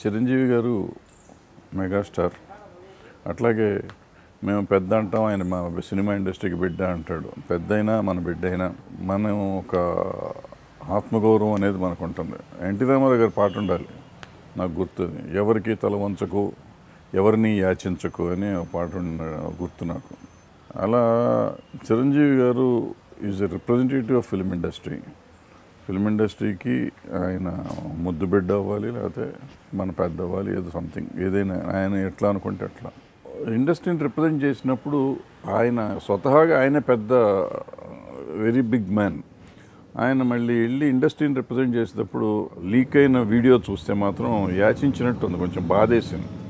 చిరంజీవి గారు మెగాస్టార్. అట్లాగే మేము పెద్ద అంటాం, ఆయన మా సినిమా ఇండస్ట్రీకి బిడ్డ అంటాడు. పెద్దయినా మన బిడ్డ అయినా మనం ఒక ఆత్మగౌరవం అనేది మనకు ఉంటుంది. ఎన్టీ రామారావు గారి పాట ఉండాలి, నాకు గుర్తుంది, ఎవరికి తల వంచకు ఎవరిని యాచించకు అని ఒక పాట గుర్తు నాకు. అలా చిరంజీవి గారు is a representative of film industry. Film ఇండస్ట్రీకి ఆయన ముద్దు బిడ్డ అవ్వాలి, లేకపోతే మన పెద్ద అవ్వాలి, ఏదో సంథింగ్, ఏదైనా ఆయన ఎట్లా అనుకుంటే అట్లా. ఇండస్ట్రీని రిప్రజెంట్ చేసినప్పుడు ఆయన స్వతహాగా ఆయన పెద్ద వెరీ బిగ్ మ్యాన్. ఆయన మళ్ళీ వెళ్ళి ఇండస్ట్రీని రిప్రజెంట్ చేసేటప్పుడు లీక్ అయిన వీడియో చూస్తే మాత్రం యాచించినట్టు ఉంది, కొంచెం బాధేసింది.